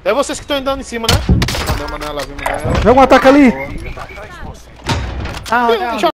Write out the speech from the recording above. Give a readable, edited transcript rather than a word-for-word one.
É vocês que estão andando em cima, né? Mandei ela vir, Joga um ataque ali. Ah,